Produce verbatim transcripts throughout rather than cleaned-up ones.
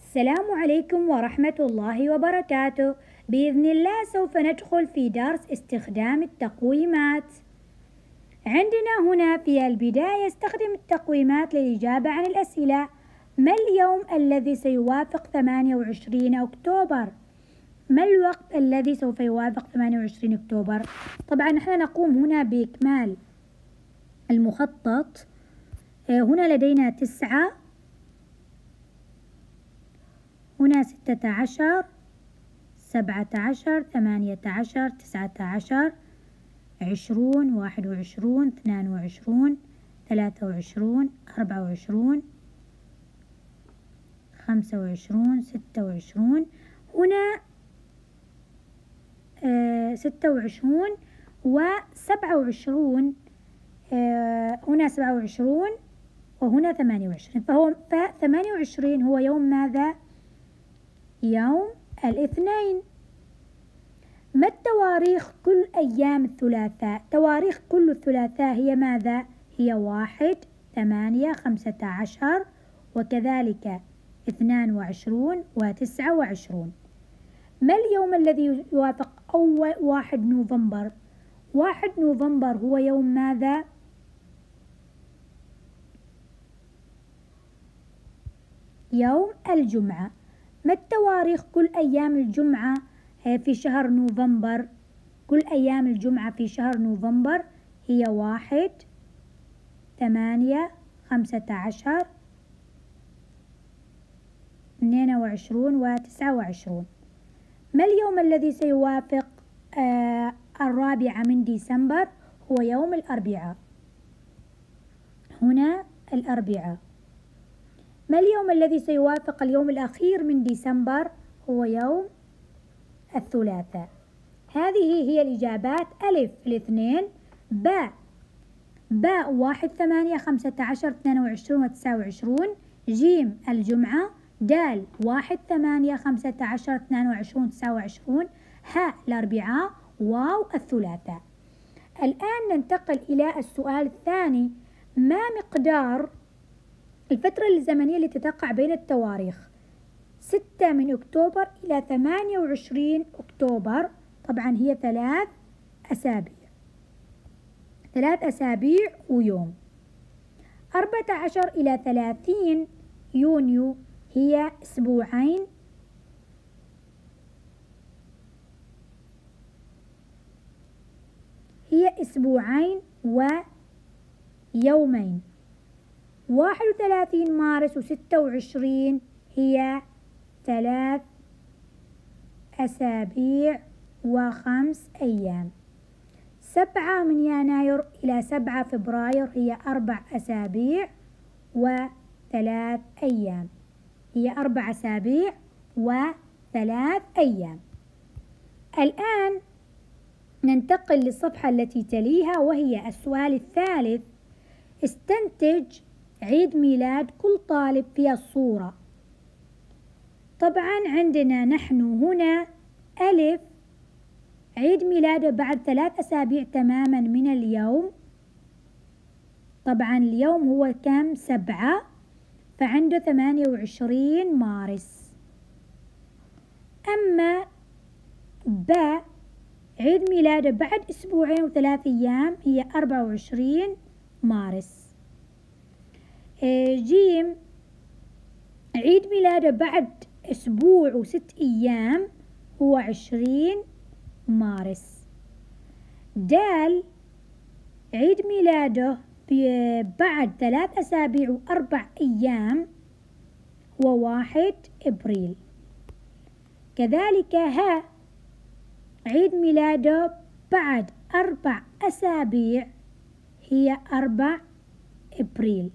السلام عليكم ورحمة الله وبركاته. بإذن الله سوف ندخل في درس استخدام التقويمات. عندنا هنا في البداية استخدم التقويمات للإجابة عن الأسئلة. ما اليوم الذي سيوافق ثمانية وعشرين أكتوبر؟ ما الوقت الذي سوف يوافق ثمانية وعشرين أكتوبر؟ طبعا نحن نقوم هنا بإكمال المخطط. هنا لدينا تسعة، هنا ستة عشر، سبعة عشر، ثمانية عشر، تسعة عشر، عشرون، واحد وعشرون، اثنان وعشرون، ثلاثة وعشرون، أربعة وعشرون، خمسة وعشرون، ستة وعشرون. هنا آه ستة وعشرون وسبعة وعشرون. آه هنا سبعة وعشرون وهنا ثمانية وعشرين، فهو فثمانية وعشرين هو يوم ماذا؟ يوم الاثنين. ما التواريخ كل أيام الثلاثاء؟ تواريخ كل الثلاثاء هي ماذا؟ هي واحد، ثمانية، خمسة عشر، وكذلك اثنان وعشرون وتسعة وعشرون. ما اليوم الذي يوافق أول واحد نوفمبر؟ واحد نوفمبر هو يوم ماذا؟ يوم الجمعة. ما التواريخ كل أيام الجمعة في شهر نوفمبر؟ كل أيام الجمعة في شهر نوفمبر هي واحد، ثمانية، خمسة عشر، اثنين وعشرون وتسعة وعشرون. ما اليوم الذي سيوافق آه الرابعة من ديسمبر؟ هو يوم الأربعاء. هنا الأربعاء. ما اليوم الذي سيوافق اليوم الأخير من ديسمبر؟ هو يوم الثلاثاء. هذه هي الإجابات: ألف الاثنين، باء باء واحد، ثمانية، خمسة عشر، اثنان وعشرون وتسعة وعشرون، جيم الجمعة، دال واحد، ثمانية، خمسة عشر، اثنان وعشرون، تسعة وعشرون، هاء الأربعاء، واو الثلاثاء. الآن ننتقل إلى السؤال الثاني: ما مقدار الفترة الزمنية التي تقع بين التواريخ ستة من أكتوبر إلى ثمانية وعشرين أكتوبر؟ طبعا هي ثلاث أسابيع، ثلاث أسابيع ويوم. أربعة عشر إلى ثلاثين يونيو هي أسبوعين، هي أسبوعين ويومين. واحد وثلاثين مارس وستة وعشرين هي ثلاث أسابيع وخمس أيام. سبعة من يناير إلى سبعة فبراير هي أربع أسابيع وثلاث أيام، هي أربع أسابيع وثلاث أيام. الآن ننتقل للصفحة التي تليها وهي السؤال الثالث: استنتج عيد ميلاد كل طالب في الصورة. طبعا عندنا نحن هنا ألف عيد ميلاده بعد ثلاث أسابيع تماما من اليوم. طبعا اليوم هو كم؟ سبعة، فعنده ثمانية وعشرين مارس. أما باء عيد ميلاده بعد أسبوعين وثلاث أيام هي أربعة وعشرين مارس. جيم عيد ميلاده بعد أسبوع وست أيام هو عشرين مارس. دال عيد ميلاده بعد ثلاث أسابيع وأربع أيام هو واحد إبريل. كذلك ها عيد ميلاده بعد أربع أسابيع هي أربع إبريل.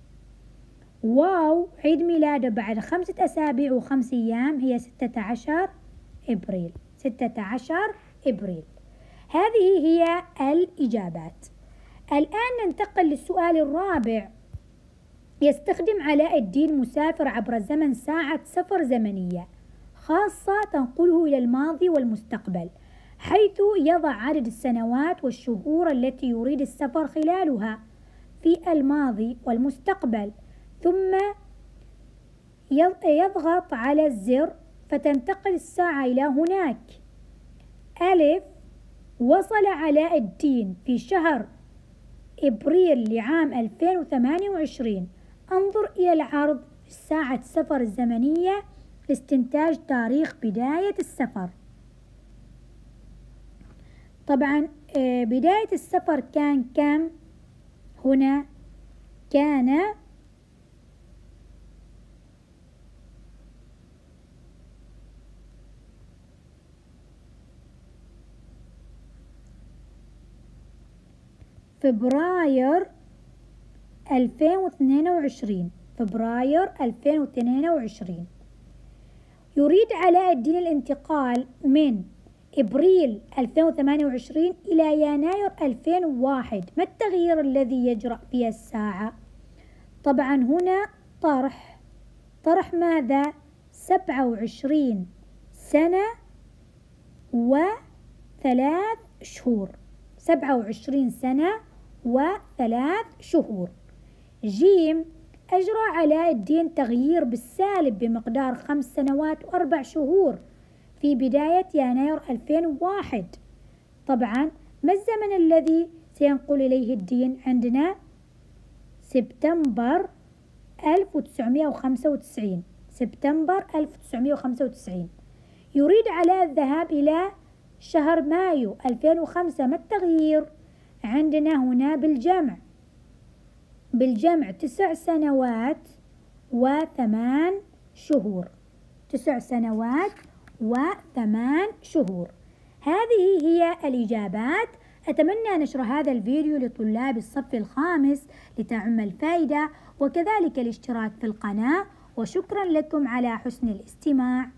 واو عيد ميلاده بعد خمسة أسابيع وخمس أيام هي ستة عشر إبريل، ستة عشر إبريل. هذه هي الإجابات. الآن ننتقل للسؤال الرابع: يستخدم علاء الدين مسافر عبر الزمن ساعة سفر زمنية خاصة تنقله إلى الماضي والمستقبل، حيث يضع عدد السنوات والشهور التي يريد السفر خلالها في الماضي والمستقبل، ثم يضغط على الزر فتنتقل الساعة إلى هناك. ألف: وصل علاء الدين في شهر إبريل لعام ألفين وثمانية وعشرين. انظر إلى العرض في ساعة السفر الزمنية لاستنتاج تاريخ بداية السفر. طبعا بداية السفر كان كم؟ هنا كان فبراير ألفين واثنين وعشرين. فبراير ألفين واثنين وعشرين. يريد علاء الدين الانتقال من إبريل ألفين وثمانية وعشرين إلى يناير ألفين وواحد. ما التغيير الذي يجرأ في الساعة؟ طبعا هنا طرح طرح ماذا؟ سبعة وعشرين سنة وثلاث شهور. سبعة وعشرين سنة وثلاث شهور. جيم: أجرى علاء الدين تغيير بالسالب بمقدار خمس سنوات وأربع شهور في بداية يناير ألفين وواحد. طبعا ما الزمن الذي سينقل إليه الدين؟ عندنا سبتمبر ألف وتسعمائة وخمسة وتسعين. سبتمبر ألف وتسعمائة وخمسة وتسعين. يريد علاء الذهاب إلى شهر مايو ألفين وخمسة. ما التغيير؟ عندنا هنا بالجمع بالجمع تسع سنوات وثمان شهور. تسع سنوات وثمان شهور. هذه هي الإجابات. أتمنى نشر هذا الفيديو لطلاب الصف الخامس لتعم الفائدة، وكذلك الاشتراك في القناة، وشكرا لكم على حسن الاستماع.